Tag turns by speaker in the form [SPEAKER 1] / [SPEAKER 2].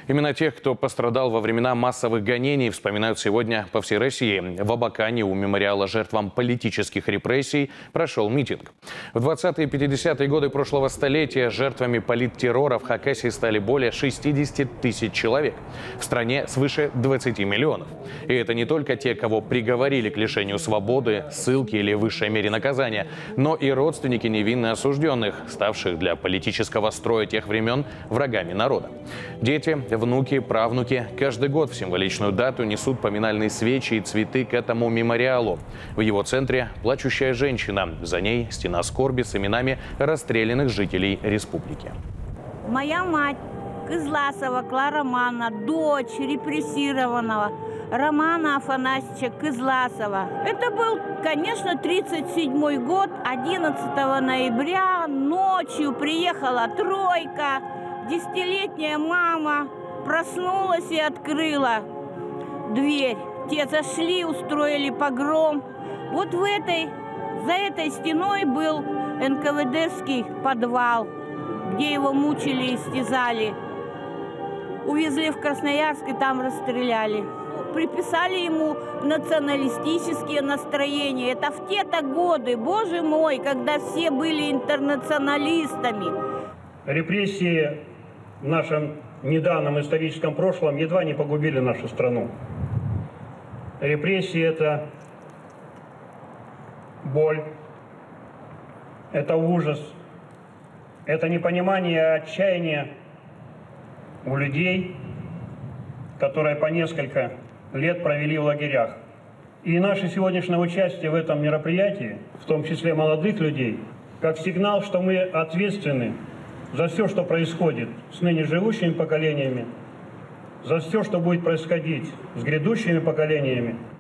[SPEAKER 1] Именно тех, кто пострадал во времена массовых гонений, вспоминают сегодня по всей России. В Абакане у мемориала жертвам политических репрессий прошел митинг. В 20-е и 50-е годы прошлого столетия жертвами политтеррора в Хакасии стали более 60 тысяч человек. В стране свыше 20 миллионов. И это не только те, кого приговорили к лишению свободы, ссылки или высшей мере наказания, но и родственники невинно осужденных, ставших для политического строя тех времен врагами народа. Дети, внуки, правнуки каждый год в символичную дату несут поминальные свечи и цветы к этому мемориалу. В его центре плачущая женщина. За ней стена скорби с именами расстрелянных жителей республики.
[SPEAKER 2] Моя мать Кызласова Клара Романовна, дочь репрессированного Романа Афанасьевича Кызласова. Это был, конечно, 1937 год. 11 ноября ночью приехала тройка. 10-летняя мама проснулась и открыла дверь. Те зашли, устроили погром. Вот за этой стеной был НКВДский подвал, где его мучили и истязали. Увезли в Красноярск и там расстреляли. Приписали ему националистические настроения. Это в те-то годы, боже мой, когда все были интернационалистами.
[SPEAKER 3] Репрессии в нашем недавнем историческом прошлом едва не погубили нашу страну. Репрессии – это боль, это ужас, это непонимание и отчаяние у людей, которые по несколько лет провели в лагерях. И наше сегодняшнее участие в этом мероприятии, в том числе молодых людей, как сигнал, что мы ответственны за все, что происходит с ныне живущими поколениями, за все, что будет происходить с грядущими поколениями.